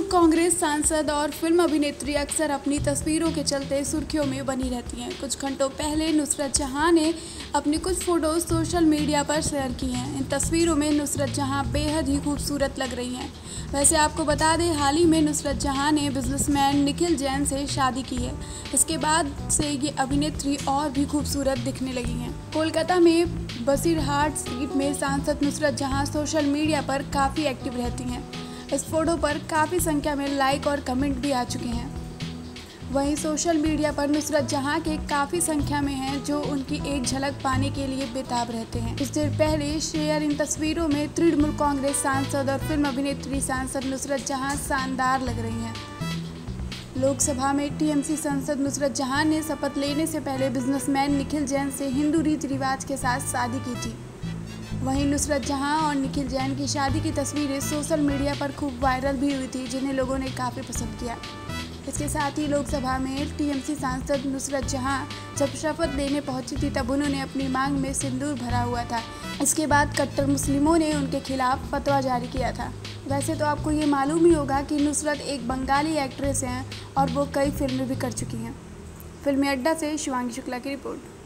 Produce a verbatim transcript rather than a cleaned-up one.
कांग्रेस सांसद और फिल्म अभिनेत्री अक्सर अपनी तस्वीरों के चलते सुर्खियों में बनी रहती हैं। कुछ घंटों पहले नुसरत जहां ने अपनी कुछ फोटोज सोशल मीडिया पर शेयर की हैं। इन तस्वीरों में नुसरत जहां बेहद ही खूबसूरत लग रही हैं। वैसे आपको बता दें, हाल ही में नुसरत जहां ने बिजनेसमैन निखिल जैन से शादी की है। इसके बाद से ये अभिनेत्री और भी खूबसूरत दिखने लगी हैं। कोलकाता में बसीरहाट सीट में सांसद नुसरत जहां सोशल मीडिया पर काफ़ी एक्टिव रहती हैं। इस फोटो पर काफ़ी संख्या में लाइक और कमेंट भी आ चुके हैं। वहीं सोशल मीडिया पर नुसरत जहां के काफ़ी संख्या में हैं जो उनकी एक झलक पाने के लिए बेताब रहते हैं। कुछ देर पहले शेयर इन तस्वीरों में तृणमूल कांग्रेस सांसद और फिल्म अभिनेत्री सांसद नुसरत जहां शानदार लग रही हैं। लोकसभा में टीएमसी सांसद नुसरत जहां ने शपथ लेने से पहले बिजनेसमैन निखिल जैन से हिंदू रीति रिवाज के साथ शादी की थी। वहीं नुसरत जहां और निखिल जैन की शादी की तस्वीरें सोशल मीडिया पर खूब वायरल भी हुई थी, जिन्हें लोगों ने काफ़ी पसंद किया। इसके साथ ही लोकसभा में टीएमसी सांसद नुसरत जहां जब शपथ लेने पहुंची थी, तब उन्होंने अपनी मांग में सिंदूर भरा हुआ था। इसके बाद कट्टर मुस्लिमों ने उनके खिलाफ फतवा जारी किया था। वैसे तो आपको ये मालूम ही होगा कि नुसरत एक बंगाली एक्ट्रेस हैं और वो कई फिल्में भी कर चुकी हैं। फिल्मी अड्डा से शिवांगी शुक्ला की रिपोर्ट।